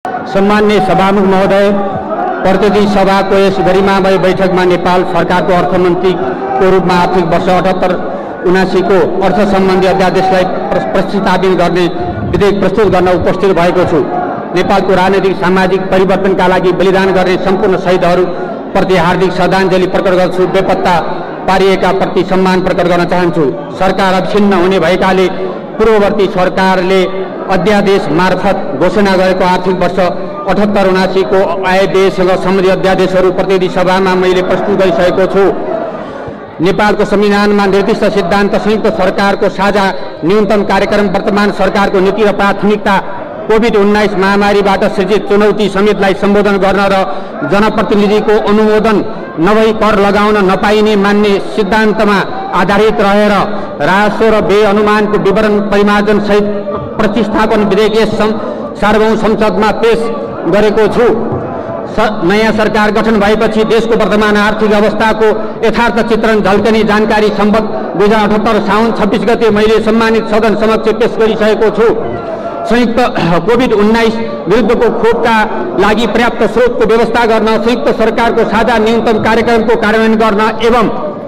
सम्मान्य सभामुख महोदय, प्रतिनिधि सभाको यस गरिमामय बैठकमा नेपाल सरकारको अर्थमन्त्रीको रूपमा आर्थिक वर्ष 78-79 को अर्थ सम्बन्धी अध्यादेशलाई प्रस्तावित गर्ने विधेयक प्रस्तुत गर्न उपस्थित भएको छु। नेपालको राजनीतिक सामाजिक परिवर्तनका लागि बलिदान गर्ने सम्पूर्ण शहीदहरूप्रति हार्दिक श्रद्धाञ्जली प्रकट गर्छु। बेपत्ता पारिएका प्रति सम्मान प्रकट गर्न चाहन्छु। सरकार अविच्छिन्न हुने भएकाले पूर्ववर्ती सरकारले अध्यादेश मार्फत घोषणा गरेको आर्थिक वर्ष 78-79 को आय व्ययसँग सम्बन्धित अध्यादेशहरू प्रतिनिधि सभामा मैले प्रस्तुत गरिसकेको छु। नेपालको संविधानमा निर्दिष्ट सिद्धान्त संयुक्त सरकारको साझा न्यूनतम कार्यक्रम, वर्तमान सरकारको नीति र प्राथमिकता, कोभिड-19 महामारीबाट सृजित चुनौती समेतलाई सम्बोधन गर्न र जनप्रतिनिधिको अनुमोदन नभई कर लगाउन नपाइने मान्ने सिद्धान्तमा आधारित रहेर राजस्व र व्यय अनुमानको विवरण परिमार्जन सहित प्रतिस्थापन विधेयक यस सार्वभौम संसदमा पेश गरेको छु। नयाँ सरकार गठन भएपछि देशको वर्तमान आर्थिक अवस्थाको यथार्थ चित्रण झल्कने जानकारी सम्बद्ध 2078 साउन 26 गते मैले सम्मानित सदन समक्ष पेश गरिसकेको छु। संयुक्त कोभिड-19 विरुद्धको खोपका लागि पर्याप्त स्रोतको व्यवस्था गर्न, संयुक्त सरकारको साझा न्यूनतम कार्यक्रमको कार्यान्वयन गर्न एवं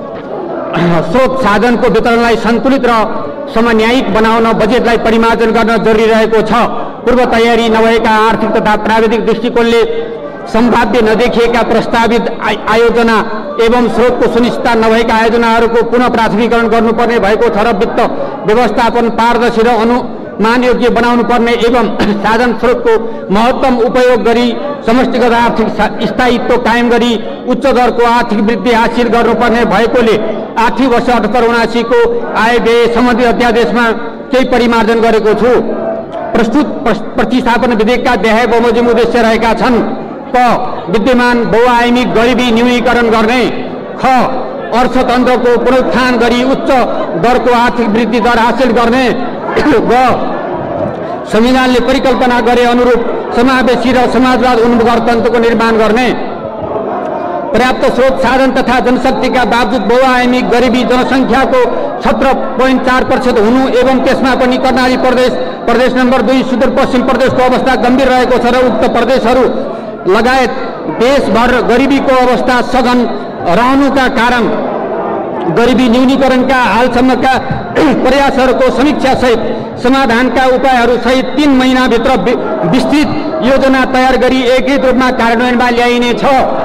स्रोत साधनको वितरणलाई सन्तुलित र समन्यायिक बनाउन बजेटलाई परिमार्जन गर्न जरुरी रहेको छ। पूर्व तयारी नभएका आर्थिक तथा प्राविधिक दृष्टिकोणले सम्भाव्य नदेखिएका प्रस्तावित आयोजना एवं स्रोतको सुनिश्चितता नभएका आयोजनाहरूको पुनः प्राथमिकरण गर्नुपर्ने भएको छ र वित्त व्यवस्थापन पारदर्शी र अनुमान योग्य बनाउनु पर्ने एवं साधन स्रोतको महत्तम उपयोग गरी समष्टिगत आर्थिक स्थायित्व कायम गरी उच्च दरको आर्थिक वृद्धि हासिल गर्नुपर्ने भएकोले आर्थिक वर्ष 78-79 को आय व्यय सम्बन्धी अध्यादेशमा केही परिमार्जन गरेको छु। प्रस्तुत प्रतिस्थापन विधेयकका व्यापक बमोजिम उद्देश्य रहेका छन्। क. विद्यमान बहुआयामी गरिबी न्यूनीकरण गर्ने। ख. अर्थतन्त्रको पुनरुत्थान गरी उच्च दरको आर्थिक वृद्धि दर हासिल गर्ने। ग. संविधानले परिकल्पना गरे अनुरूप समावेशी र समाजवाद उन्मुख अर्थतन्त्रको निर्माण गर्ने। पर्याप्त स्रोत साधन तथा जनशक्तिका बावजुद बहुआयामी गरिबी जनसङ्ख्याको 17.4% हुनु एवं त्यसमा पनि कर्णाली प्रदेश नम्बर 2 सुदूरपश्चिम प्रदेशको अवस्था गम्भीर रहेको छ र उक्त प्रदेशहरू लगायत देशभर गरिबीको अवस्था सघन रहनुका कारण गरिबी न्यूनीकरणका हालसम्मका प्रयासहरूको समीक्षा सहित समाधानका उपायहरू सहित 3 महिनाभित्र विस्तृत योजना तयार गरी एकीकृत रूपमा कार्यान्वयनमा ल्याइनेछ।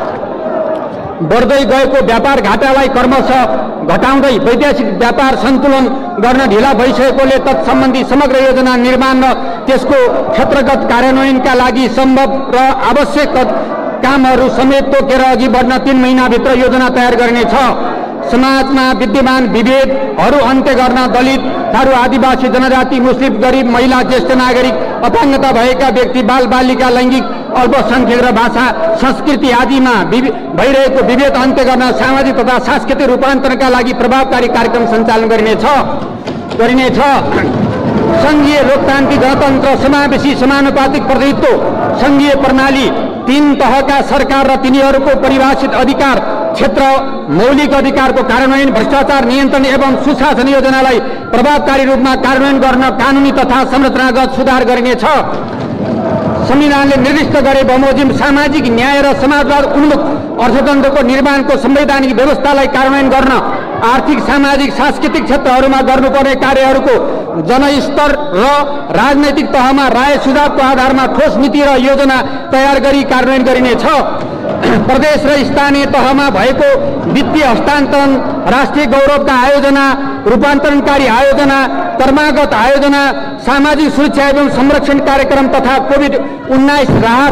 बढ्दै गएको व्यापार घाटालाई क्रमशः घटाउँदै वैदेशिक व्यापार सन्तुलन गर्न ढिला भइसकेकोले तत्सम्बन्धी समग्र योजना निर्माण र त्यसको क्षेत्रगत कार्यान्वयनका लागि सम्भव र आवश्यक कामहरू समेत तोकेर अघि बढ्न 3 महिनाभित्र योजना तयार गरिनेछ। समाजमा विद्यमान विभेदहरू अन्त्य गर्न दलित, थारू, आदिवासी, जनजाति, मुस्लिम, गरिब, महिला, ज्येष्ठ नागरिक, अपाङ्गता भएका व्यक्ति, बालबालिका, लैङ्गिक अल्पसङ्ख्यक र भाषा संस्कृति आदिमा भइरहेको विभेद अन्त्य गर्न सामाजिक तथा सांस्कृतिक रूपान्तरणका लागि प्रभावकारी कार्यक्रम सञ्चालन गरिनेछ। संघीय लोकतान्त्रिक गणतन्त्र, समावेशी समानुपातिक प्रतिनिधित्व, संघीय प्रणाली, 3 तहका सरकार र तिनीहरूको परिभाषित अधिकार क्षेत्र, मौलिक अधिकारको कार्यान्वयन, भ्रष्टाचार नियन्त्रण एवं सुशासन योजनालाई प्रभावकारी रूपमा कार्यान्वयन गर्न कानुनी तथा संरचनागत सुधार गरिनेछ। संविधानले निर्दिष्ट गरे बमोजिम सामाजिक न्याय र समाजवाद उन्मुख अर्थतन्त्रको निर्माणको संवैधानिक व्यवस्थालाई कार्यान्वयन गर्न आर्थिक, सामाजिक, सांस्कृतिक क्षेत्रहरूमा गर्नुपर्ने कार्यहरूको जनस्तर र राजनैतिक तहमा राय सुझावको आधारमा ठोस नीति र योजना तयार गरी कार्यान्वयन गरिनेछ। प्रदेश र स्थानीय तहमा भएको वित्तीय हस्तान्तरण, राष्ट्रिय गौरवका आयोजना, रूपान्तरणकारी आयोजना, कर्मागत आयोजना, सामाजिक सुरक्षा एवं संरक्षण कार्यक्रम तथा कोभिड-19 राहत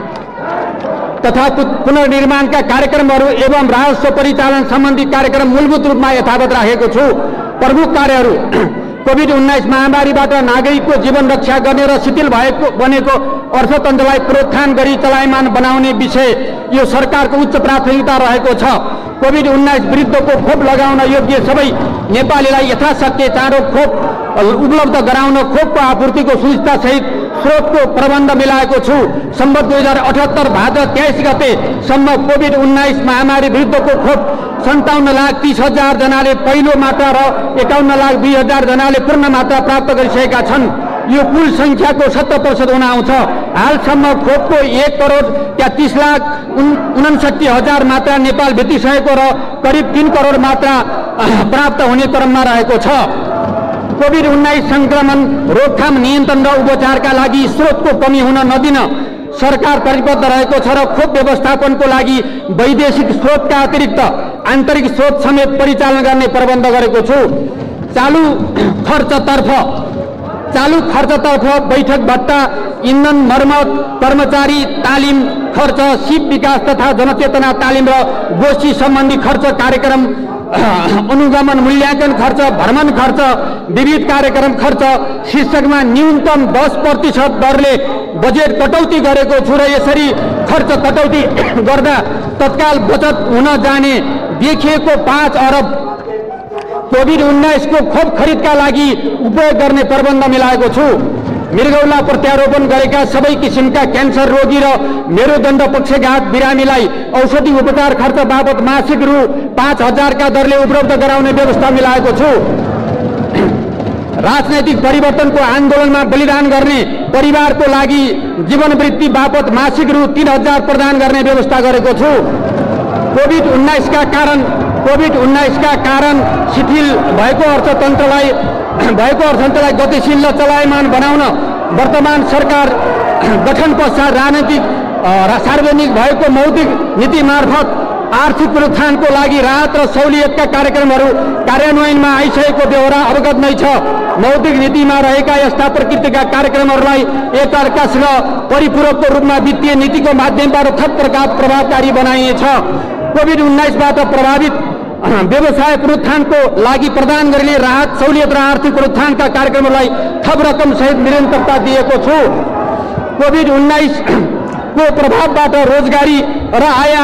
तथा पुनर्निर्माणका कार्यक्रमहरू एवं राजस्व परिचालन सम्बन्धी कार्यक्रम मूलभूत रूपमा यथावत राखेको छु। प्रमुख कार्यहरू कोभिड-19 महामारीबाट नागरिकको जीवन रक्षा गर्ने र शिथिल बनेको अर्थतन्त्रलाई प्रोत्साहन गरी चलायमान बनाउने विषय यो सरकारको उच्च प्राथमिकता रहेको छ। कोभिड-19 विरुद्धको खोप लगाउन योग्य सबै नेपालीलाई यथाशक्य चाँडो खोप उपलब्ध गराउन खोपको आपूर्तिको सुनिश्चितता सहित स्रोतको प्रबन्ध मिलाएको छु। सम्बत 2078 भाद्र 23 गते सम्म कोभिड-19 महामारी विरुद्धको खोप 57,30,000 जनाले पहिलो मात्रा र 51,02,000 जनाले पूर्ण मात्रा प्राप्त गरिसकेका छन्। यो कुल संख्याको 70% हुन आउँछ। हालसम्म खोपको 1,63,59,000 मात्रा नेपाल भेटिसकेको र करिब 3 करोड मात्रा प्राप्त हुने क्रममा रहेको छ। कोभिड-19 संक्रमण रोकथाम, नियन्त्रण र उपचारका लागि स्रोतको कमी हुन नदिन सरकार प्रतिबद्ध रहेको छ र खोप व्यवस्थापनको लागि वैदेशिक स्रोतका अतिरिक्त आन्तरिक स्रोत समेत परिचालन गर्ने प्रबन्ध गरेको छु। चालू खर्चतर्फ बैठक भत्ता, इन्धन, मर्मत, कर्मचारी तालिम खर्च, सिप विकास तथा जनचेतना तालिम र गोष्ठी सम्बन्धी खर्च, कार्यक्रम अनुगमन मूल्याङ्कन खर्च, भ्रमण खर्च, विविध कार्यक्रम खर्च शीर्षकमा न्यूनतम 10% दरले बजेट कटौती गरेको छु र यसरी खर्च कटौती गर्दा तत्काल बचत हुन जाने देखिएको 5 अरब कोभिड-19 को खोप खरिदका लागि उपयोग गर्ने प्रबन्ध मिलाएको छु। मृगौला प्रत्यारोपण गरेका सबै किसिमका क्यान्सर रोगी र मेरुदण्ड पक्षघात बिरामीलाई औषधि उपचार खर्च बाबत मासिक रु 5,000 का दरले उपलब्ध गराउने व्यवस्था मिलाएको छु। राजनैतिक परिवर्तनको आन्दोलनमा बलिदान गर्ने परिवारको लागि जीवनवृत्ति बापत मासिक रु 3,000 प्रदान गर्ने व्यवस्था गरेको छु। कोभिड-19 का कारण शिथिल भएको अर्थतन्त्रलाई गतिशील र चलायमान बनाउन वर्तमान सरकार गठन पश्चात सार्वजनिक भएको मौद्रिक नीति मार्फत आर्थिक प्रोत्साहनको लागि राहत र सहुलियतका कार्यक्रमहरू कार्यान्वयनमा आइसकेको बेहोरा अवगत नै छ। मौद्रिक नीतिमा रहेका यस्ता प्रकृतिका कार्यक्रमहरूलाई एकअर्कासँग परिपूरकको रूपमा वित्तीय नीतिको माध्यमबाट थप प्रभावकारी बनाइनेछ। कोभिड-19बाट प्रभावित व्यवसाय प्रोत्साहनको लागि प्रदान गरिने राहत, सहुलियत र आर्थिक प्रोत्साहनका कार्यक्रमहरूलाई थप रकम सहित निरन्तरता दिएको छु। कोभिड-19 को प्रभावबाट रोजगारी र आय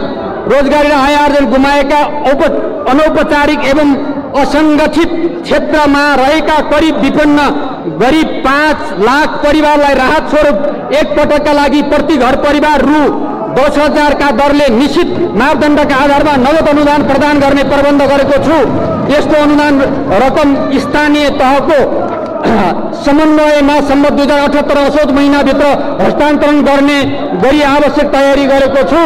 आर्जन गुमाएका अनौपचारिक एवं असंगठित क्षेत्रमा रहेका करिब विपन्न गरीब 5 लाख परिवारलाई राहत स्वरूप एक पटकका लागि प्रति घर परिवार रु 10,000 का दरले निश्चित मापदण्डका आधारमा नगद अनुदान प्रदान गर्ने प्रबन्ध गरेको छु। यस्तो अनुदान रकम स्थानीय तहको समन्वयमा सम्बद्ध 2078 असोज महिनाभित्र हस्तान्तरण गर्ने गरी आवश्यक तयारी गरेको छु।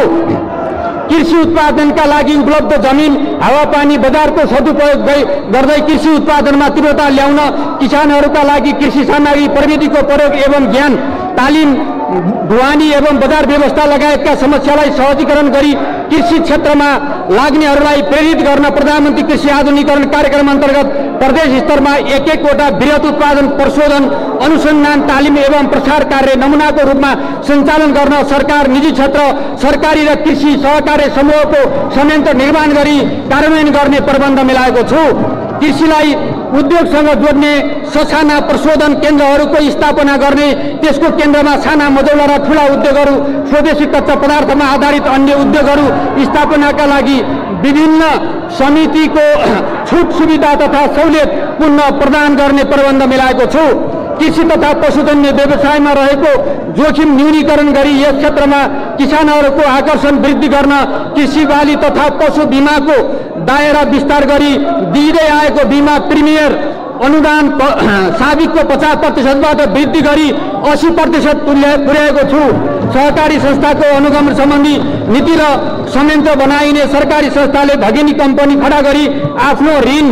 कृषि उत्पादनका लागि उपलब्ध जमिन, हावापानी, बजारको सदुपयोग गर्दै कृषि उत्पादनमा तीव्रता ल्याउन किसानहरूका लागि कृषि सामग्री प्रविधिको प्रयोग एवं ज्ञान, तालिम, ढुवानी एवं बजार व्यवस्था लगायतका समस्यालाई सहजीकरण गरी कृषि क्षेत्रमा लाग्नेहरूलाई प्रेरित गर्न प्रधानमन्त्री कृषि आधुनिकीकरण कार्यक्रम अन्तर्गत प्रदेश स्तरमा एक-एकवटा वृहत उत्पादन प्रशोधन अनुसन्धान तालिम एवं प्रसार कार्य नमुनाको रूपमा सञ्चालन गर्न सरकार, निजी क्षेत्र, सरकारी र कृषि सहकारी समूहको संयन्त्र निर्माण गरी कार्यान्वयन गर्ने प्रबन्ध मिलाएको छु। कृषिलाई उद्योगसँग जोड्ने ससाना प्रशोधन केन्द्रहरूको स्थापना गर्ने, त्यसको केन्द्रमा साना, मझौला र ठूला उद्योगहरू, स्वदेशी कच्चा पदार्थमा आधारित अन्य उद्योगहरू स्थापनाका लागि विभिन्न समितिको छुट सुविधा तथा सहुलियत पुनः प्रदान गर्ने प्रबन्ध मिलाएको छु। कृषि तथा पशुजन्य व्यवसायमा रहेको जोखिम न्यूनीकरण गरी यस क्षेत्रमा किसानहरूको आकर्षण वृद्धि गर्न कृषि बाली तथा पशु बिमाको दायरा विस्तार गरी दिँदै आएको बिमा प्रिमियर अनुदान साबिकको 50%बाट वृद्धि गरी 80% पुर्याएको छु। सहकारी संस्थाको अनुगमन सम्बन्धी नीति र संयन्त्र बनाइने सरकारी संस्थाले भगिनी कम्पनी खडा गरी आफ्नो ऋण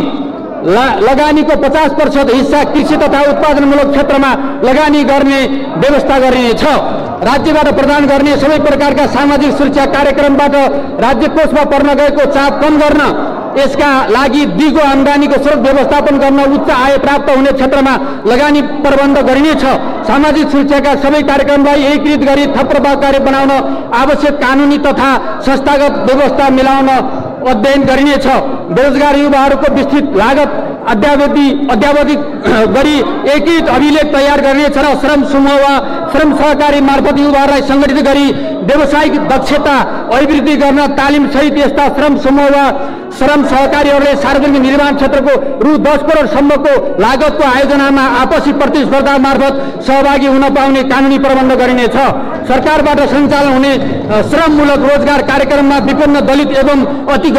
लगानीको 50% हिस्सा कृषि तथा उत्पादनमूलक क्षेत्रमा लगानी गर्ने व्यवस्था गरिनेछ। राज्यबाट प्रदान गर्ने सबै प्रकारका सामाजिक सुरक्षा कार्यक्रमबाट राज्य कोषमा पर्न गएको चाप कम गर्न, यसका लागि दिगो आम्दानीको स्रोत व्यवस्थापन गर्न, उच्च आय प्राप्त हुने क्षेत्रमा लगानी प्रबन्ध गरिनेछ। सामाजिक सुरक्षाका सबै कार्यक्रमलाई एकीकृत गरी थप प्रभावकारी बनाउन आवश्यक कानुनी तथा संस्थागत व्यवस्था मिलाउन अध्ययन गरिनेछ। बेरोजगार युवाहरूको विस्तृत लागत अद्यावधि गरी एकीकृत अभिलेख तयार गरिनेछ र श्रम समूह वा श्रम सहकारी मार्फत युवाहरूलाई सङ्गठित गरी व्यावसायिक दक्षता अभिवृद्धि गर्न तालिम सहित यस्ता श्रम समूह वा श्रम सहकारीहरूले सार्वजनिक निर्माण क्षेत्रको रु 10 करोडसम्मको लागतको आयोजनामा आपसी प्रतिस्पर्धा मार्फत सहभागी हुन पाउने कानुनी प्रबन्ध गरिनेछ। सरकारबाट सञ्चालन हुने श्रममूलक रोजगार कार्यक्रममा विपन्न, दलित एवं अति गरिब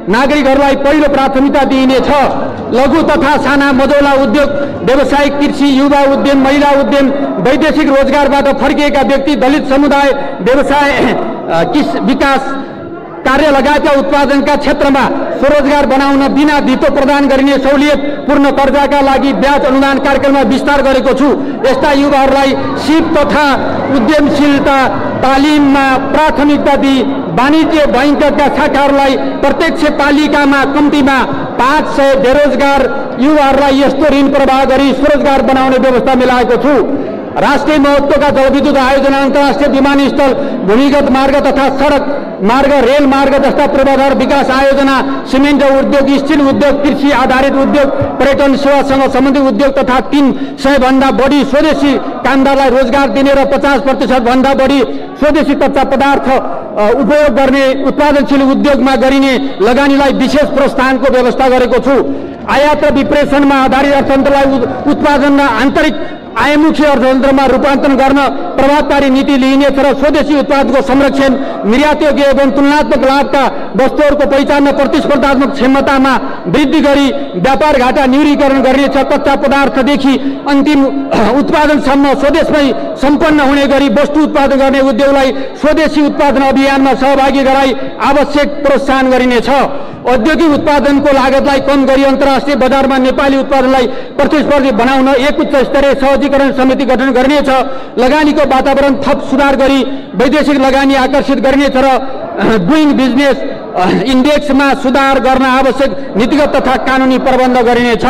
नागरिकहरूलाई पहिलो प्राथमिकता दिइनेछ। लघु तथा साना मझौला उद्योग, व्यावसायिक कृषि, युवा उद्यम, महिला उद्यम, वैदेशिक रोजगारबाट फर्किएका व्यक्ति, दलित समुदाय, व्यवसाय विकास कार्य लगायतका उत्पादनका क्षेत्रमा स्वरोजगार बनाउन बिना धितो प्रदान गरिने सहुलियत पूर्ण कर्जाका लागि ब्याज अनुदान कार्यक्रममा विस्तार गरेको छु। यस्ता युवाहरूलाई सिप तथा उद्यमशीलता तालिममा प्राथमिकता दिई वाणिज्य बैंकका शाखाहरूलाई प्रत्यक्ष पालिकामा कम्तीमा 500 बेरोजगार युवाहरूलाई यस्तो ऋण प्रवाह गरी स्वरोजगार बनाउने व्यवस्था मिलाएको छु। राष्ट्रिय महत्त्वका जलविद्युत आयोजना, अन्तर्राष्ट्रिय विमानस्थल, भूमिगत मार्ग तथा सडक मार्ग, रेल मार्ग जस्ता पूर्वाधार विकास आयोजना, सिमेन्ट उद्योग, स्टिल उद्योग, कृषि आधारित उद्योग, पर्यटन सेवासँग सम्बन्धित उद्योग तथा 300 भन्दा बढी स्वदेशी कामदारलाई रोजगार दिने र 50% भन्दा बढी स्वदेशी कच्चा पदार्थ उपयोग गर्ने उत्पादनशील उद्योगमा गरिने लगानीलाई विशेष प्रोत्साहनको व्यवस्था गरेको छु। आयात र विप्रेषणमा आधारित अर्थतन्त्रलाई उत्पादन र आन्तरिक आयमुखी अर्थतन्त्रमा रूपान्तरण गर्न प्रभावकारी नीति लिइनेछ र स्वदेशी उत्पादको संरक्षण, निर्यातयोग्य एवं तुलनात्मक लाभका वस्तुहरूको पहिचान र प्रतिस्पर्धात्मक क्षमतामा वृद्धि गरी व्यापार घाटा न्यूनीकरण गरिनेछ। कच्चा पदार्थदेखि अन्तिम उत्पादनसम्म स्वदेशमै सम्पन्न हुने गरी वस्तु उत्पादन गर्ने उद्योगलाई स्वदेशी उत्पादन अभियानमा सहभागी गराई आवश्यक प्रोत्साहन गरिनेछ। औद्योगिक उत्पादनको लागतलाई कम गरी अन्तर्राष्ट्रिय बजारमा नेपाली उत्पादनलाई प्रतिस्पर्धी बनाउन एक उच्च स्तरीय सहजीकरण समिति गठन गरिनेछ। लगानीको वातावरण थप सुधार गरी वैदेशिक लगानी आकर्षित गरिनेछ र डुइङ बिजनेस इन्डेक्समा सुधार गर्न आवश्यक नीतिगत तथा कानुनी प्रबन्ध गरिनेछ।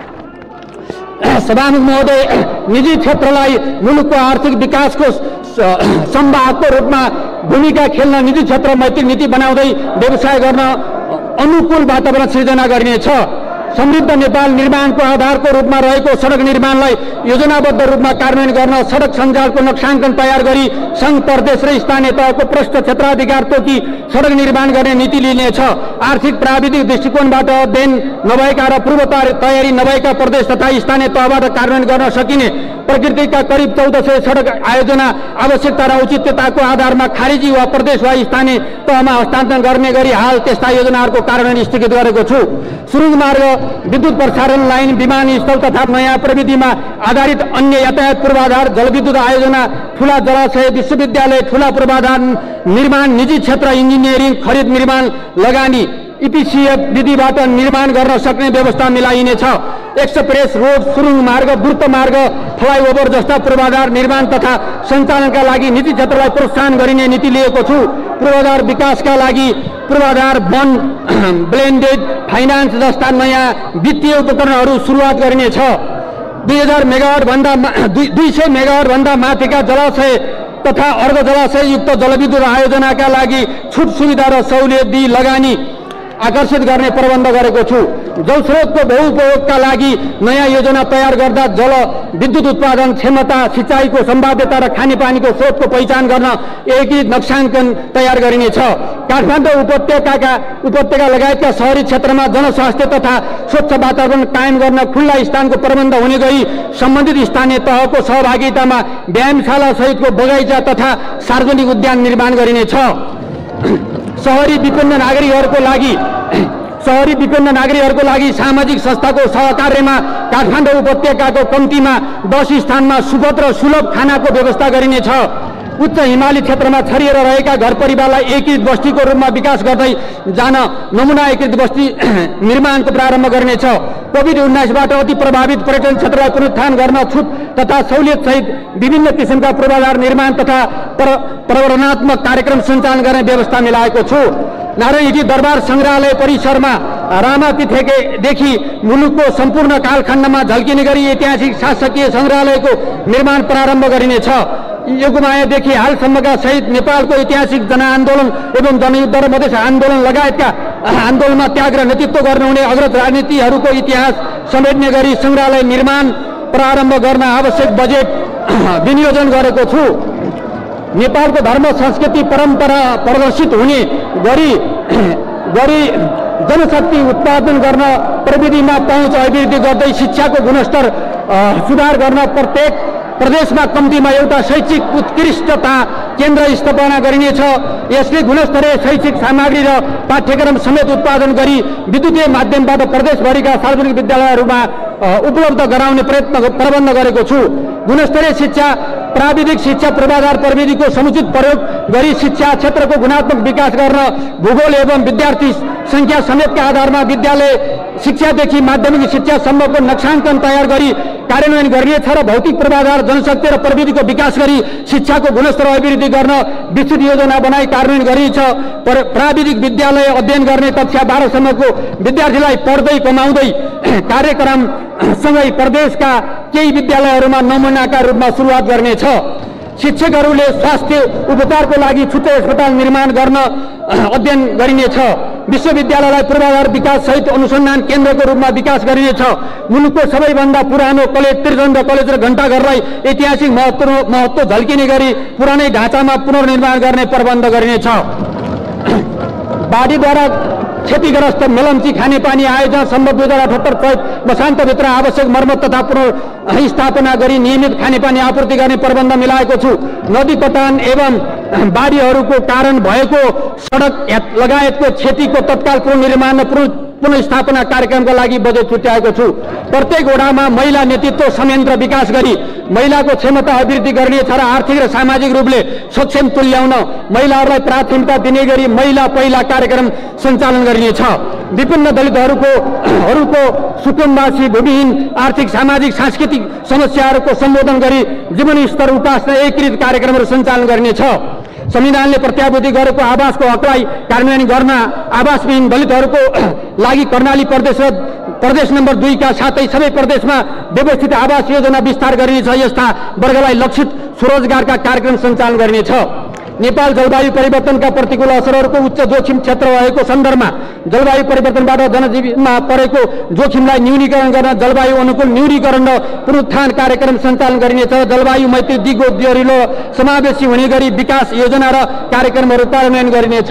सभामुख महोदय, निजी क्षेत्रलाई मुलुकको आर्थिक विकासको संवाहकको रूपमा भूमिका खेल्न निजी क्षेत्र मैत्री नीति बनाउँदै व्यवसाय गर्न अनुकूल वातावरण सृजना गरिनेछ। समृद्ध नेपाल निर्माणको आधारको रूपमा रहेको सडक निर्माणलाई योजनाबद्ध रूपमा कार्यान्वयन गर्न सडक सञ्जालको नक्साङ्कन तयार गरी सङ्घ, प्रदेश र स्थानीय तहको प्रष्ट क्षेत्राधिकार तोकी सडक निर्माण गर्ने नीति लिइनेछ। आर्थिक प्राविधिक दृष्टिकोणबाट अध्ययन नभएका र पूर्व तयारी नभएका प्रदेश तथा स्थानीय तहबाट कार्यान्वयन गर्न सकिने प्रकृतिका करिब 1400 सडक आयोजना आवश्यकता र औचित्यताको आधारमा खारेजी वा प्रदेश वा स्थानीय तहमा हस्तान्तरण गर्ने गरी हाल त्यस्ता योजनाहरूको कार्यान्वयन स्थगित गरेको छु। सुरुङ मार्ग, विद्युत प्रसारण लाइन, विमानस्थल तथा नयाँ प्रविधिमा आधारित अन्य यातायात पूर्वाधार, जलविद्युत आयोजना, ठुला जलाशय, विश्वविद्यालय, ठुला पूर्वाधार निर्माण, निजी क्षेत्र इन्जिनियरिङ खरिद निर्माण लगानी EPCF विधिबाट निर्माण गर्न सक्ने व्यवस्था मिलाइनेछ। एक्सप्रेस रोड, सुरुङ मार्ग, द्रुत मार्ग, फ्लाइओभर जस्ता पूर्वाधार निर्माण तथा सञ्चालनका लागि निजी क्षेत्रलाई प्रोत्साहन गरिने नीति लिएको छु। पूर्वाधार विकासका लागि पूर्वाधार बन्ड, ब्लेन्डेड फाइनान्स जस्ता नयाँ वित्तीय उपकरणहरू सुरुवात गरिनेछ। 200 मेगावाट भन्दा माथिका जलाशय तथा अर्ध जलाशय युक्त जलविद्युत आयोजनाका लागि छुट सुविधा र सहुलियत दिई लगानी आकर्षित गर्ने प्रबन्ध गरेको छु। जलस्रोतको बहुउपयोगका लागि नयाँ योजना तयार गर्दा जल विद्युत उत्पादन क्षमता, सिँचाइको सम्भाव्यता र खानेपानीको स्रोतको पहिचान गर्न एकीकृत नक्साङ्कन तयार गरिनेछ। काठमाडौँ उपत्यका लगायतका शहरी क्षेत्रमा जनस्वास्थ्य तथा स्वच्छ वातावरण कायम गर्न खुल्ला स्थानको प्रबन्ध हुने गरी सम्बन्धित स्थानीय तहको सहभागितामा व्यायामशाला सहितको बगैँचा तथा सार्वजनिक उद्यान निर्माण गरिनेछ। शहरी विभिन्न नागरिकहरूको लागि सामाजिक संस्थाको सहकार्यमा काठमाडौँ उपत्यकाको कम्तीमा 10 स्थानमा सुपथ र सुलभ खानाको व्यवस्था गरिनेछ। उच्च हिमाली क्षेत्रमा छरिएर रहेका घर परिवारलाई एकीकृत बस्तीको रूपमा विकास गर्दै जान नमुना एकीकृत बस्ती निर्माणको प्रारम्भ गरिनेछ। कोभिड-19बाट अति प्रभावित पर्यटन क्षेत्रलाई पुनरुत्थान गर्न छुट तथा सहुलियत सहित विभिन्न किसिमका पूर्वाधार निर्माण तथा प्रवर्धनात्मक कार्यक्रम सञ्चालन गर्ने व्यवस्था मिलाएको छु। नारायणी दरबार संग्रहालय परिसरमा रामापिथेदेखि मुलुकको सम्पूर्ण कालखण्डमा झल्किने गरी ऐतिहासिक शासकीय संग्रहालयको निर्माण प्रारम्भ गरिनेछ। योगमायादेखि हालसम्मका सहित नेपालको ऐतिहासिक जनआन्दोलन एवं जनयुद्ध र मधेस आन्दोलन लगायतका आन्दोलनमा त्याग र नेतृत्व गर्नुहुने अग्रज राजनीतिहरूको इतिहास समेट्ने गरी संग्रहालय निर्माण प्रारम्भ गर्न आवश्यक बजेट विनियोजन गरेको छु। नेपालको धर्म, संस्कृति, परम्परा प्रदर्शित हुने गरी जनशक्ति उत्पादन गर्न प्रविधिमा पहुँच अभिवृद्धि गर्दै शिक्षाको गुणस्तर सुधार गर्न प्रत्येक प्रदेशमा कम्तीमा एउटा शैक्षिक उत्कृष्टता केन्द्र स्थापना गरिनेछ। यसले गुणस्तरीय शैक्षिक सामग्री र पाठ्यक्रम समेत उत्पादन गरी विद्युतीय माध्यमबाट प्रदेशभरिका सार्वजनिक विद्यालयहरूमा उपलब्ध गराउने प्रबन्ध गरेको छु। गुणस्तरीय शिक्षा, प्राविधिक शिक्षा, पूर्वाधार प्रविधिको समुचित प्रयोग गरी शिक्षा क्षेत्रको गुणात्मक विकास गर्न भूगोल एवं विद्यार्थी संख्या समेतका आधारमा विद्यालय शिक्षादेखि माध्यमिक शिक्षासम्मको नक्साङ्कन तयार गरी कार्यान्वयन गरिनेछ र भौतिक पूर्वाधार, जनशक्ति र प्रविधिको विकास गरी शिक्षाको गुणस्तर अभिवृद्धि गर्न विस्तृत योजना बनाई कार्यान्वयन गरिनेछ। प्राविधिक विद्यालय अध्ययन गर्ने कक्षा 12 सम्मको विद्यार्थीलाई पढ्दै कमाउँदै कार्यक्रमसँगै प्रदेशका केही विद्यालयहरूमा नमुनाका रूपमा सुरुवात गर्नेछ। शिक्षकहरूले स्वास्थ्य उपचारको लागि छुट्टै अस्पताल निर्माण गर्न अध्ययन गरिनेछ। विश्वविद्यालयलाई पूर्वाधार विकास सहित अनुसन्धान केन्द्रको रूपमा विकास गरिनेछ। मुलुकको सबैभन्दा पुरानो कलेज त्रिचन्द्र कलेज र घण्टाघरलाई ऐतिहासिक महत्त्व झल्किने गरी पुरानै ढाँचामा पुनर्निर्माण गर्ने प्रबन्ध गरिनेछ। बाढीद्वारा क्षतिग्रस्त मेलम्ची खानेपानी आयोजना सम्भव 2078 चैत वसान्तभित्र आवश्यक मर्मत तथा पुनर्स्थापना गरी नियमित खानेपानी आपूर्ति गर्ने प्रबन्ध मिलाएको छु। नदी कटान एवं बाढीहरूको कारण भएको सडक लगायतको क्षतिको तत्काल पुनर्निर्माण र पुनर्स्थापना कार्यक्रमका लागि बजेट छुट्याएको छु। प्रत्येक वडामा महिला नेतृत्व संयन्त्र विकास गरी महिलाको क्षमता अभिवृद्धि गरिनेछ र आर्थिक र सामाजिक रूपले सक्षम तुल्याउन महिलाहरूलाई प्राथमिकता दिने गरी महिला पहिला कार्यक्रम सञ्चालन गरिनेछ। विभिन्न दलितहरूको सुकुम्बासी, भूमिहीन, आर्थिक, सामाजिक, सांस्कृतिक समस्याहरूको सम्बोधन गरी जीवन स्तर उकास्न एकीकृत कार्यक्रमहरू सञ्चालन गरिनेछ। संविधानले प्रत्याभूति गरेको आवासको हकलाई कार्यान्वयन गर्न आवासविहीन दलितहरूको लागि कर्णाली प्रदेश र प्रदेश नम्बर 2 का साथै सबै प्रदेशमा व्यवस्थित आवास योजना विस्तार गरिनेछ। यस्ता वर्गलाई लक्षित स्वरोजगारका कार्यक्रम सञ्चालन गरिनेछ। नेपाल जलवायु परिवर्तनका प्रतिकूल असरहरूको उच्च जोखिम क्षेत्र भएको सन्दर्भमा जलवायु परिवर्तनबाट जनजीवनमा परेको जोखिमलाई न्यूनीकरण गर्न जलवायु अनुकूल न्यूनीकरण र पुनरुत्थान कार्यक्रम सञ्चालन गरिनेछ। जलवायु मैत्री दिगो दरिलो समावेशी हुने गरी विकास योजना र कार्यक्रमहरू कार्यान्वयन गरिनेछ।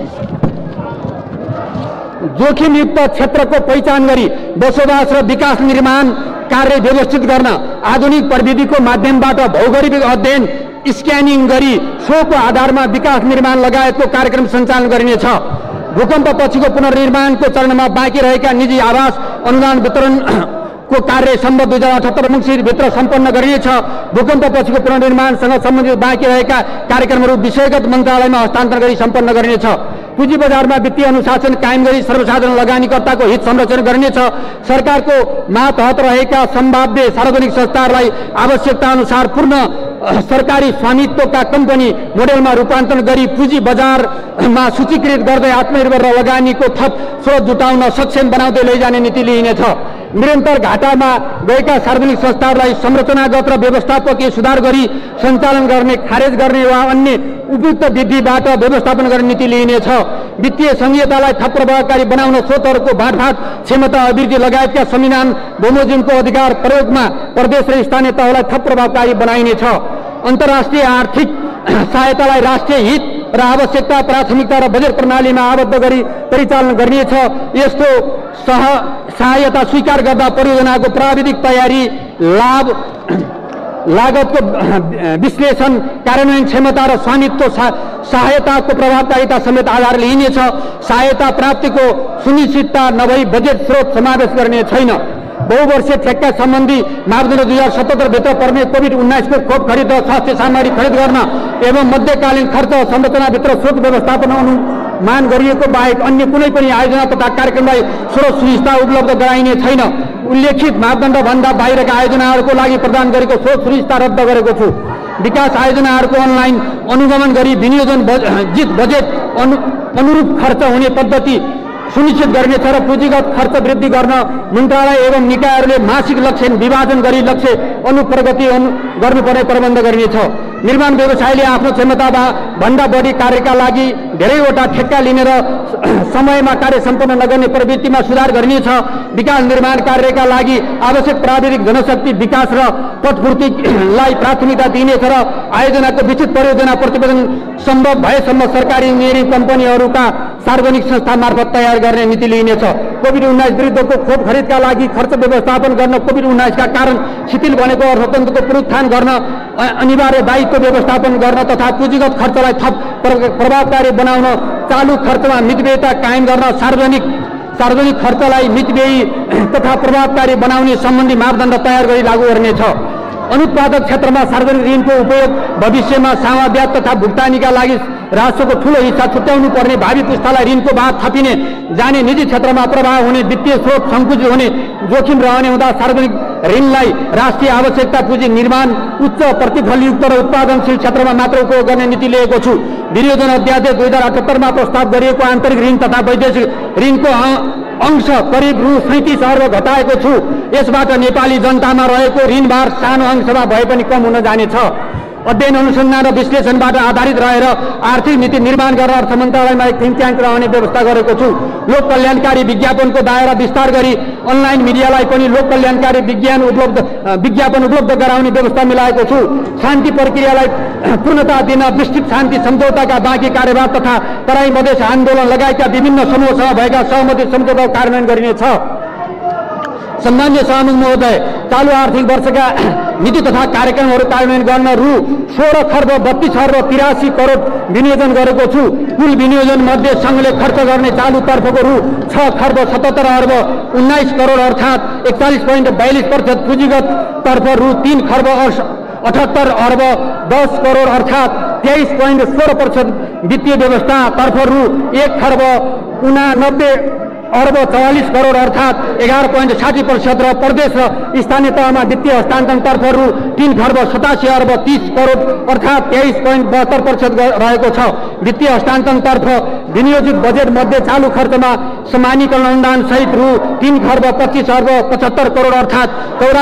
जोखिमयुक्त क्षेत्रको पहिचान गरी बसोबास र विकास निर्माण कार्य व्यवस्थित गर्न आधुनिक प्रविधिको माध्यमबाट भौगोलिक अध्ययन स्क्यानिङ गरी सोको आधारमा विकास निर्माण लगायतको कार्यक्रम सञ्चालन गरिनेछ। भूकम्प पछिको पुनर्निर्माणको चरणमा बाँकी रहेका निजी आवास अनुदान वितरणको कार्य सम्भव 2078 मङ्सिरभित्र सम्पन्न गरिनेछ। भूकम्प पछिको पुनर्निर्माणसँग सम्बन्धित बाँकी रहेका कार्यक्रमहरू विषयगत मन्त्रालयमा हस्तान्तरण गरी सम्पन्न गरिनेछ। पुँजी बजारमा वित्तीय अनुशासन कायम गरी सर्वसाधारण लगानीकर्ताको हित संरक्षण गरिनेछ। सरकारको मातहत रहेका सम्भाव्य सार्वजनिक संस्थाहरूलाई आवश्यकता अनुसार पूर्ण सरकारी स्वामित्वका कम्पनी मोडेलमा रूपान्तरण गरी पुँजी बजारमा सूचीकृत गर्दै आत्मनिर्भर र लगानीको थप स्रोत जुटाउन सक्षम बनाउँदै लैजाने नीति लिइनेछ। निरन्तर घाटामा गएका सार्वजनिक संस्थाहरूलाई संरचनागत र व्यवस्थापकीय सुधार गरी सञ्चालन गर्ने, खारेज गर्ने वा अन्य उपयुक्त विधिबाट व्यवस्थापन गर्ने नीति लिइनेछ। वित्तीय संघीयतालाई थप प्रभावकारी बनाउन स्रोतहरूको बाँडफाँड, क्षमता अभिवृद्धि लगायतका संविधान बमोजिमको अधिकार प्रयोगमा प्रदेश र स्थानीय तहलाई थप प्रभावकारी बनाइनेछ। अन्तर्राष्ट्रिय आर्थिक सहायतालाई राष्ट्रिय हित र आवश्यकता, प्राथमिकता र बजेट प्रणालीमा आबद्ध गरी परिचालन गरिनेछ। यस्तो सहायता स्वीकार गर्दा परियोजनाको प्राविधिक तयारी, लाभ लागतको विश्लेषण, कार्यान्वयन क्षमता र स्वामित्व सहायताको प्रभावकारिता समेत आधार लिइनेछ। सहायता प्राप्तिको सुनिश्चितता नभई बजेट स्रोत समावेश गर्ने छैन। बहुवर्षीय ठेक्का सम्बन्धी मापदण्ड 2077 भित्र पर्ने कोभिड-19 को खोप खरिद र स्वास्थ्य सामग्री खरिद गर्न एवं मध्यकालीन खर्च संरचनाभित्र स्रोत व्यवस्थापन अनुमान गरिएको बाहेक अन्य कुनै पनि आयोजना तथा कार्यक्रमलाई स्रोत सुनिश्चितता उपलब्ध गराइने छैन। उल्लेखित मापदण्डभन्दा बाहिरका आयोजनाहरूको लागि प्रदान गरेको स्रोत सुनिश्चितता रद्द गरेको छु। विकास आयोजनाहरूको अनलाइन अनुगमन गरी विनियोजन बजेट अनुरूप खर्च हुने पद्धति सुनिश्चित गरिनेछ र पुँजीगत खर्च वृद्धि गर्न मन्त्रालय एवं निकायहरूले मासिक लक्ष्य विभाजन गरी लक्ष्य अनुप्रगति गर्नुपर्ने प्रबन्ध गरिनेछ। निर्माण व्यवसायले आफ्नो क्षमताभन्दा बढी कार्यका लागि धेरैवटा ठेक्का लिने र समयमा कार्य सम्पन्न नगर्ने प्रवृत्तिमा सुधार गरिनेछ। विकास निर्माण कार्यका लागि आवश्यक प्राविधिक, जनशक्ति विकास र पटपूर्तिलाई प्राथमिकता दिइनेछ र आयोजनाको विस्तृत परियोजना प्रतिवेदन सम्भव भएसम्म सरकारी इन्जिनियरिङ कम्पनीहरूका सार्वजनिक संस्था मार्फत तयार गर्ने नीति लिइनेछ। कोभिड-19 विरुद्धको खोप खरिदका लागि खर्च व्यवस्थापन गर्न कोभिड-19 का कारण शिथिल बनेको अर्थतन्त्रको पुनरुत्थान गर्न अनिवार्य दायित्व व्यवस्थापन गर्न तथा पुँजीगत खर्चलाई थप प्रभावकारी बनाउन चालू खर्चमा मितव्ययता कायम गर्न सार्वजनिक खर्चलाई मितव्ययी तथा प्रभावकारी बनाउने सम्बन्धी मापदण्ड तयार गरी लागू गर्नेछ। अनुत्पादक क्षेत्रमा सार्वजनिक ऋणको उपयोग भविष्यमा सामा ब्याज तथा भुक्तानीका लागि राजस्वको ठूलो हिस्सा छुट्याउनु पर्ने भावी पुस्तालाई ऋणको भार थपिने जाने निजी क्षेत्रमा प्रभाव हुने वित्तीय स्रोत सङ्कुचित हुने जोखिम रहने हुँदा सार्वजनिक ऋणलाई राष्ट्रिय आवश्यकता पुँजी निर्माण उच्च प्रतिफलयुक्त र उत्पादनशील क्षेत्रमा मात्र उपयोग गर्ने नीति लिएको छु। विनियोजन अध्यादेश 2078 मा प्रस्ताव गरिएको आन्तरिक ऋण तथा वैदेशिक ऋणको अंश करिब रु 37 अर्ब घटाएको छु। यसबाट नेपाली जनतामा रहेको ऋणभार सानो अंशमा भए पनि कम हुन जानेछ। अध्ययन अनुसन्धान र विश्लेषणबाट आधारित रहेर आर्थिक नीति निर्माण गर्न अर्थ मन्त्रालयमा एक थिङ्क ट्याङ्क रहने व्यवस्था गरेको छु। लोक कल्याणकारी विज्ञापनको दायरा विस्तार गरी अनलाइन मिडियालाई पनि लोक कल्याणकारी विज्ञापन उपलब्ध गराउने व्यवस्था मिलाएको छु। शान्ति प्रक्रियालाई पूर्णता दिन विस्तृत शान्ति सम्झौताका बाँकी कार्यभार तथा तराई मधेस आन्दोलन लगायतका विभिन्न समूहसँग भएका सहमति सम्झौता कार्यान्वयन गरिनेछ। सम्मान्य सभामुख महोदय, चालू आर्थिक वर्षका नीति तथा कार्यक्रमहरू कार्यान्वयन गर्न रु 16 खर्ब 32 अर्ब 83 करोड विनियोजन गरेको छु। कुल विनियोजन मध्ये सङ्घले खर्च गर्ने चालू तर्फको रु 6 खर्ब 77 अर्ब 19 करोड अर्थात् 41.42%, पुँजीगत तर्फ रु 3 खर्ब 78 अर्ब 10 करोड अर्थात् 23.16%, वित्तीय व्यवस्था तर्फ रु 1 खर्ब 89 अर्ब 44 करोड अर्थात् 11.60% र प्रदेश र स्थानीय तहमा वित्तीय हस्तान्तरण तर्फ रु 3 खर्ब 87 अर्ब 30 करोड अर्थात् 23.72% रहेको छ। वित्तीय हस्तान्तरण तर्फ विनियोजित बजेट मध्ये चालू खर्चमा समानीकरण अनुदान सहित रु 3 खर्ब 25 अर्ब 75 करोड अर्थात्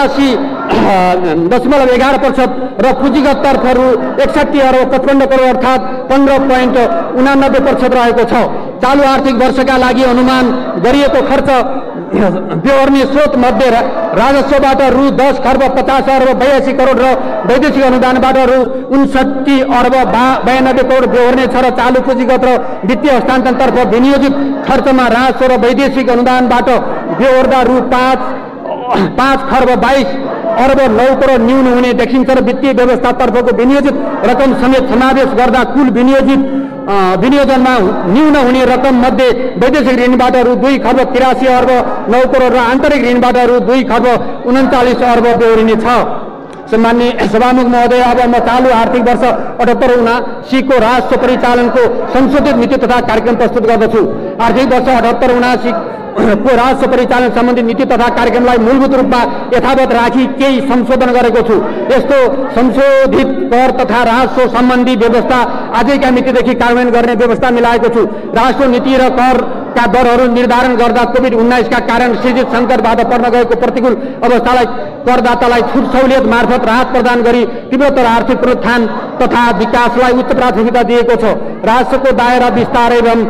84.11% र पुँजीगत तर्फ रु 61 अर्ब 55 करोड अर्थात् 15.89% रहेको छ। चालू आर्थिक वर्षका लागि अनुमान गरिएको खर्च बेहोर्ने स्रोत मध्ये राजस्वबाट रु 10 खर्ब 50 अर्ब 82 करोड र वैदेशिक अनुदानबाट रु 59 अर्ब 92 करोड बेहोर्ने छ र चालू पुँजीगत र वित्तीय हस्तान्तरण तर्फ विनियोजित खर्चमा राजस्व र वैदेशिक अनुदानबाट बेहोर्दा रु 5 खर्ब 22 अर्ब 9 करोड न्यून हुने देखिन्छ र वित्तीय व्यवस्था तर्फको विनियोजित रकम समेत समावेश गर्दा कुल विनियोजनमा न्यून हुने रकम मध्ये वैदेशिक ऋणबाट रु 2 खर्ब 83 अर्ब 9 करोड र आन्तरिक ऋणबाट रु 2 खर्ब 39 अर्ब बेहोरिनेछ। सम्माननीय सभामुख महोदय, अब म चालू आर्थिक वर्ष 78-79 को राजस्व परिचालनको संशोधित नीति तथा कार्यक्रम प्रस्तुत गर्दछु। आर्थिक वर्ष 78-79 को राजस्व परिचालन सम्बन्धी नीति तथा कार्यक्रमलाई मूलभूत रूपमा यथावत राखी केही संशोधन गरेको छु। यस्तो संशोधित कर तथा राजस्व सम्बन्धी व्यवस्था आजैका मितिदेखि कार्यान्वयन गर्ने व्यवस्था मिलाएको छु। राजस्व नीति र करका दरहरू निर्धारण गर्दा कोभिड-19 का कारण सृजित सङ्कटबाट पर्न गएको प्रतिकूल अवस्थालाई करदातालाई छुट सहुलियत मार्फत राहत प्रदान गरी तीव्रतर आर्थिक पुनरुत्थान तथा विकासलाई उच्च प्राथमिकता दिएको छ। राजस्वको दायरा विस्तार एवं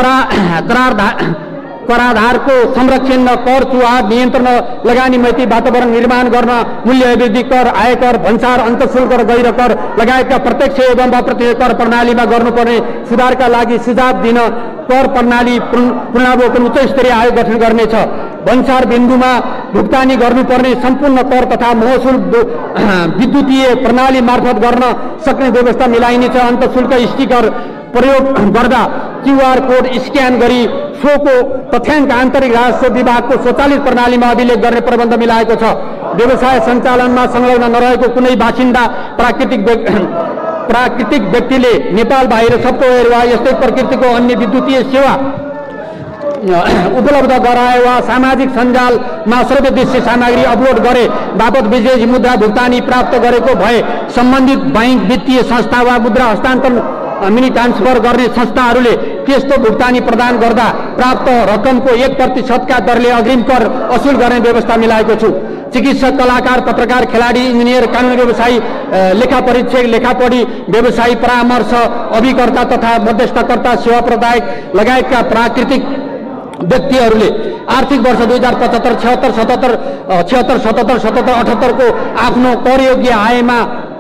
कराधारको संरक्षण र कर चुहार नियन्त्रण लगानी मैत्री वातावरण निर्माण गर्न मूल्य अभिवृद्धि कर, आयकर, भन्सार, अन्तःशुल्क र गैर कर लगायतका प्रत्यक्ष एवं अप्रत्यक्ष कर प्रणालीमा गर्नुपर्ने सुधारका लागि सुझाव दिन कर प्रणाली पुनरावलोकन उच्च स्तरीय आयोग गठन गर्नेछ। भन्सार बिन्दुमा भुक्तानी गर्नुपर्ने सम्पूर्ण कर तथा महसुल विद्युतीय प्रणाली मार्फत गर्न सक्ने व्यवस्था मिलाइनेछ। अन्तःशुल्क स्टिकर प्रयोग गर्दा क्यूआर कोड स्क्यान गरी सोको तथ्याङ्क आन्तरिक राजस्व विभागको स्वचालित प्रणालीमा अभिलेख गर्ने प्रबन्ध मिलाएको छ। व्यवसाय सञ्चालनमा संलग्न नरहेको कुनै बासिन्दा प्राकृतिक व्यक्तिले नेपाल बाहिर सफ्टवेयर वा यस्तै प्रकृतिको अन्य विद्युतीय सेवा उपलब्ध गराए वा सामाजिक सञ्जालमा सर्वदृश्य सामग्री अपलोड गरे बापत विदेशी मुद्रा भुक्तानी प्राप्त गरेको भए सम्बन्धित बैंक, वित्तीय संस्था वा मुद्रा हस्तान्तरण मनी ट्रान्सफर गर्ने संस्थाहरूले त्यस्तो भुक्तानी प्रदान गर्दा प्राप्त रकमको 1% का दरले अग्रिम कर असुल गर्ने व्यवस्था मिलाएको छु। चिकित्सक, कलाकार, पत्रकार, खेलाडी, इन्जिनियर, कानुनी व्यवसायी, लेखा परीक्षक, लेखापढी व्यवसायी, परामर्श अभिकर्ता तथा मध्यस्थकर्ता, सेवा प्रदायक लगायतका प्राकृतिक व्यक्तिहरूले आर्थिक वर्ष 2075-76 को आफ्नो करयोग्य आयमा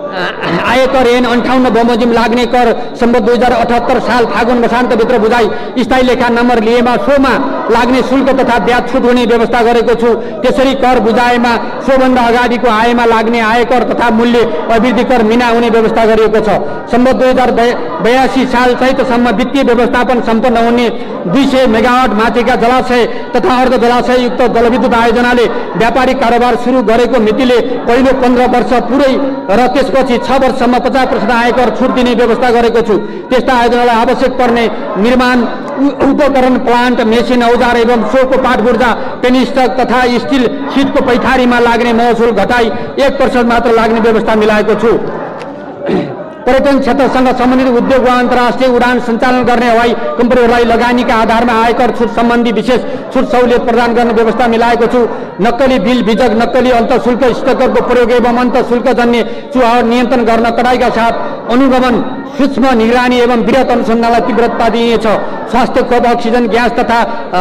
आयकर ऐन 58 बमोजिम लाग्ने कर सम्बत 2078 साल फागुन मसान्तभित्र बुझाइ स्थायी लेखा नम्बर लिएमा सोमा लाग्ने शुल्क तथा ब्याज छुट हुने व्यवस्था गरेको छु। त्यसरी कर बुझाएमा सोभन्दा अगाडिको आयमा लाग्ने आयकर तथा मूल्य अभिवृद्धि कर मिना हुने व्यवस्था गरिएको छ। सम्बत 2082 साल चैतसम्म वित्तीय व्यवस्थापन सम्पन्न हुने 200 मेगावाट माथिका जलाशय तथा अर्ध जलाशय युक्त जलविद्युत आयोजनाले व्यापारिक कारोबार सुरु गरेको मितिले पहिलो 15 वर्ष पुरै र त्यसपछि 6 वर्षसम्म 50% आयकर छुट दिने व्यवस्था गरेको छु। त्यस्ता आयोजनालाई आवश्यक पर्ने निर्माण उपकरण प्लान्ट मेसिन औजार एवं सोको पाटबुर्जा पेनिस्टक तथा स्टिल सिटको पैठारीमा लाग्ने महसुल घटाई 1% मात्र लाग्ने व्यवस्था मिलाएको छु। पर्यटन क्षेत्रसँग सम्बन्धित उद्योग वा अन्तर्राष्ट्रिय उडान सञ्चालन गर्ने हवाई कम्पनीहरूलाई लगानीका आधारमा आयकर छुट सम्बन्धी विशेष छुट सहुलियत प्रदान गर्ने व्यवस्था मिलाएको छु। नक्कली बिल बिजक नक्कली अन्तःशुल्क स्टिकरको प्रयोग एवं अन्तःशुल्कजन्य चुहावट नियन्त्रण गर्न कडाइका साथ अनुगमन सूक्ष्म निगरानी एवं वृहत अनुसन्धानलाई तीव्रता दिइनेछ। स्वास्थ्य खोप अक्सिजन ग्यास तथा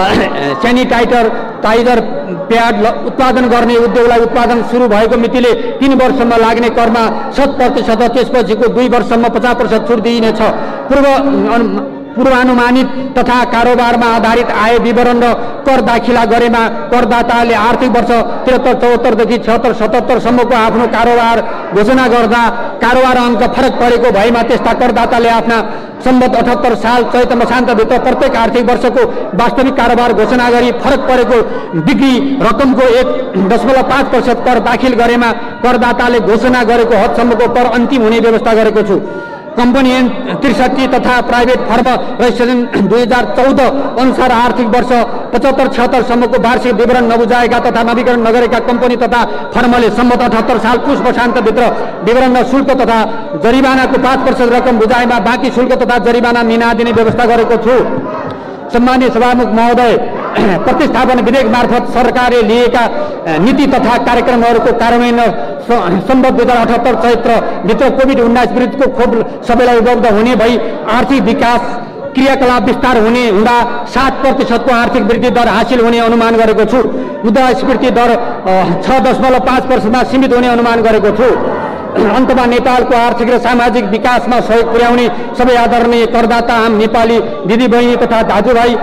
टाइजर प्याड उत्पादन गर्ने उद्योगलाई उत्पादन सुरु भएको मितिले 3 वर्षसम्म लाग्ने करमा 100% त्यसपछिको 2 वर्षसम्म 50% छुट दिइनेछ। पूर्वानुमानित तथा कारोबारमा आधारित आय विवरण र कर दाखिला गरेमा करदाताले आर्थिक वर्ष 73-74 देखि 76-77 सम्मको आफ्नो कारोबार घोषणा गर्दा कारोबार अङ्क फरक परेको भएमा त्यस्ता करदाताले आफ्ना सम्बत 78 साल चैत मसान्तभित्र प्रत्येक आर्थिक वर्षको वास्तविक कारोबार घोषणा गरी फरक परेको बिक्री रकमको 1.5% कर दाखिल गरेमा करदाताले घोषणा गरेको हदसम्मको कर अन्तिम हुने व्यवस्था गरेको छु। कम्पनी ऐन 63 तथा प्राइभेट फर्म रजिस्ट्रेसन 2014 अनुसार आर्थिक वर्ष 75-76 सम्मको वार्षिक विवरण नबुझाएका तथा नवीकरण नगरेका कम्पनी तथा फर्मले सम्बत 78 साल पुष वर्षान्तभित्र विवरण र शुल्क तथा जरिवानाको 5% रकम बुझाएमा बाँकी शुल्क तथा जरिवाना मिना दिने व्यवस्था गरेको छु। सम्माननीय सभामुख महोदय, प्रतिस्थापन विधेयक मार्फत सरकारले लिएका नीति तथा कार्यक्रमहरूको कार्यान्वयन सम्बत 2078 चैत्रभित्र कोभिड-19 विरुद्धको खोप सबैलाई उपलब्ध हुने भई आर्थिक विकास क्रियाकलाप विस्तार हुने हुँदा 7% को आर्थिक वृद्धि दर हासिल हुने अनुमान गरेको छु। मुद्रास्फीति दर 6.5% सीमित हुने अनुमान गरेको छु। अन्तमा नेपालको आर्थिक र सामाजिक विकासमा सहयोग पुर्याउने सबै आदरणीय करदाता आम नेपाली दिदीबहिनी तथा दाजुभाइ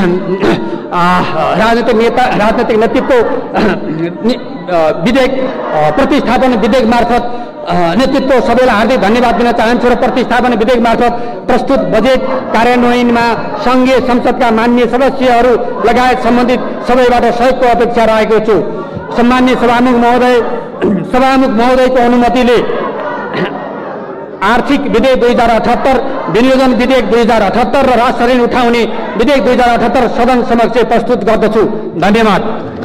राजनैतिक नेतृत्व विधेयक प्रतिस्थापन विधेयक मार्फत नेतृत्व सबैलाई हार्दिक धन्यवाद दिन चाहन्छु र प्रतिस्थापन विधेयक मार्फत प्रस्तुत बजेट कार्यान्वयनमा सङ्घीय संसदका माननीय सदस्यहरू लगायत सम्बन्धित सबैबाट सहयोगको अपेक्षा रहेको छु। सम्माननीय सभामुख महोदयको अनुमतिले आर्थिक विधेयक 2078, विनियोजन विधेयक 2078 र राष्ट्र ऋण उठाउने विधेयक 2078 सदन समक्ष प्रस्तुत गर्दछु। धन्यवाद।